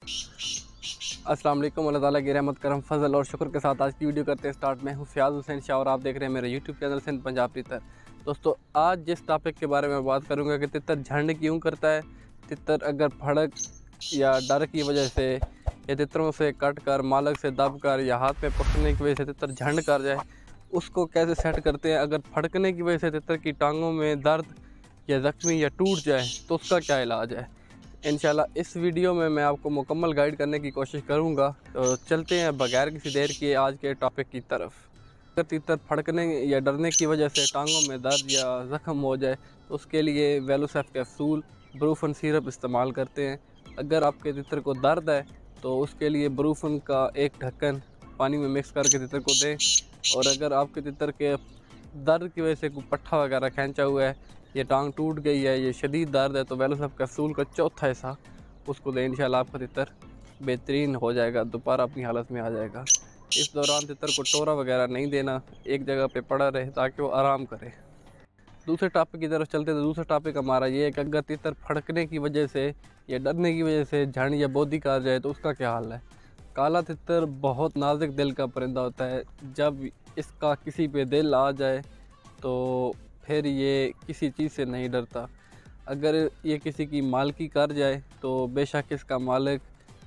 अस्सलाम वालेकुम। अल्लाह ताला की रहमत करम फजल और शुक्र के साथ आज की वीडियो करते हैं स्टार्ट। मैं हूँ फ़याज़ हुसैन शाह और आप देख रहे हैं मेरे यूट्यूब चैनल सिंध पंजाब तितर। दोस्तों, आज जिस टॉपिक के बारे में बात करूँगा कि तितर झंड क्यों करता है। तितर अगर फड़क या डर की वजह से या तितरों से कट कर, मालक से दब कर या हाथ में पकड़ने की वजह से तितर झंड कर जाए, उसको कैसे सेट करते हैं। अगर फड़कने की वजह से तितर की टांगों में दर्द या ज़ख्मी या टूट जाए तो उसका क्या इलाज है। इंशाल्लाह इस वीडियो में मैं आपको मुकम्मल गाइड करने की कोशिश करूंगा। तो चलते हैं बगैर किसी देर के आज के टॉपिक की तरफ। अगर तितर फड़कने या डरने की वजह से टांगों में दर्द या ज़ख्म हो जाए तो उसके लिए वेलोसेफ कैप्सूल, ब्रूफन सिरप इस्तेमाल करते हैं। अगर आपके तितर को दर्द है तो उसके लिए ब्रूफन का एक ढक्कन पानी में मिक्स करके तितर को दें। और अगर आपके तितर के दर्द की वजह से कोई पट्ठा वगैरह खींचा हुआ है, ये टांग टूट गई है, ये शदीद दर्द है, तो वेलोसेफ कैप्सूल का चौथा हिस्सा उसको दें। इंशाल्लाह आपका तितर बेहतरीन हो जाएगा, दोबारा अपनी हालत में आ जाएगा। इस दौरान तितर को टोरा वगैरह नहीं देना, एक जगह पे पड़ा रहे ताकि वो आराम करे। दूसरे टॉपिक की तरफ चलते तो दूसरा टॉपिक हमारा ये है कि अगर तितर फड़कने की वजह से या डरने की वजह से झंड या बोदी कर जाए तो उसका क्या हाल है। काला तितर बहुत नाजुक दिल का परिंदा होता है। जब इसका किसी पे दिल आ जाए तो फिर ये किसी चीज़ से नहीं डरता। अगर ये किसी की मालकी कर जाए तो बेशक इसका मालिक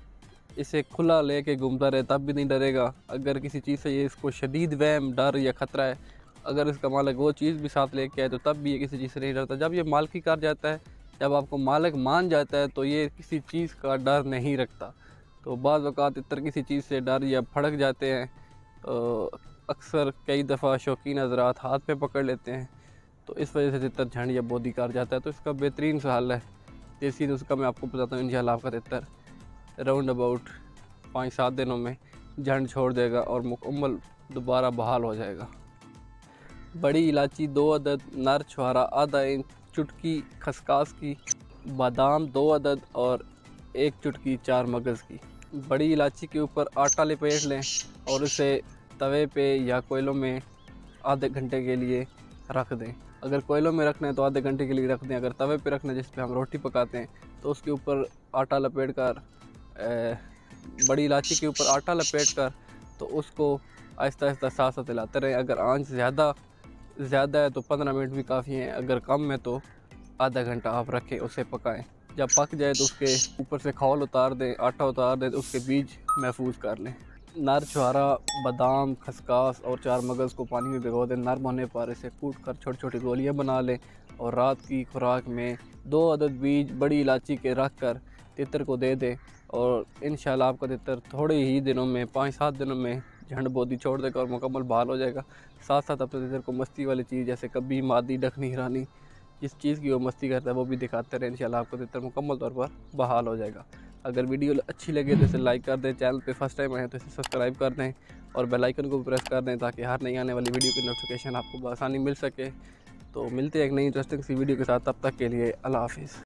इसे खुला लेके घूमता रहे तब भी नहीं डरेगा। अगर किसी चीज़ से ये इसको शदीद वहम, डर या ख़तरा है, अगर इसका मालिक वो चीज़ भी साथ लेके आए तो तब भी ये किसी चीज़ से नहीं डरता। जब ये मालकी कर जाता है, जब आपको मालिक मान जाता है तो ये किसी चीज़ का डर नहीं रखता। तो बाज़ औक़ात तितर किसी चीज़ से डर या फड़क जाते हैं तो अक्सर कई दफ़ा शौकीन हज़रात हाथ पे पकड़ लेते हैं, तो इस वजह से तितर झंड या बोदी कर जाता है। तो इसका बेहतरीन सा हल है, देसी नुस्खा मैं आपको बताता हूँ। इंशाल्लाह आपका तितर राउंड अबाउट 5-7 दिनों में झंड छोड़ देगा और मुकम्मल दोबारा बहाल हो जाएगा। बड़ी इलायची 2 अदद, नर छुहारा आधा इंच, चुटकी खसकास की, बादाम 2 अदद और 1 चुटकी 4 मगज़ की। बड़ी इलायची के ऊपर आटा लपेट लें और उसे तवे पे या कोयलों में आधे घंटे के लिए रख दें। अगर कोयलों में रखना है तो आधे घंटे के लिए रख दें। अगर तवे पे रखना है जिस पे हम रोटी पकाते हैं तो उसके ऊपर आटा लपेट कर, बड़ी इलायची के ऊपर आटा लपेट कर तो उसको आहिस्ता आहिस्ता साथ साथ हिलाते रहें। अगर आंच ज़्यादा है तो 15 मिनट भी काफ़ी हैं, अगर कम है तो आधा घंटा आप रखें, उसे पकाएं। जब पक जाए तो उसके ऊपर से खौल उतार दें, आटा उतार दें, तो उसके बीज महफूज कर लें। नर छुहारा, बादाम, खसकास और 4 मगज़ को पानी में भिगो दें। नरम होने पर इसे कूट कर छोटी छोटी गोलियां बना लें और रात की खुराक में 2 अदद बीज बड़ी इलायची के रख कर तितर को दे दें। और इंशाल्लाह आपका तितर थोड़े ही दिनों में, 5-7 दिनों में झंड बोदी छोड़ देगा और मुकम्मल बहाल हो जाएगा। साथ साथ अपने तितर को मस्ती वाली चीज़ जैसे कभी, मादी, डखनी, हिरानी, जिस चीज़ की वो मस्ती करता है वो भी दिखाते रहे। इंशाल्लाह आपका तितर मुकम्मल तौर पर बहाल हो जाएगा। अगर वीडियो अच्छी लगे तो इसे लाइक कर दें, चैनल पे फर्स्ट टाइम आए तो इसे सब्सक्राइब कर दें और बेल आइकन को प्रेस कर दें ताकि हर नई आने वाली वीडियो की नोटिफिकेशन आपको आसानी मिल सके। तो मिलते हैं एक नई इंटरेस्टिंग सी वीडियो के साथ, तब तक के लिए अल्लाह हाफिज़।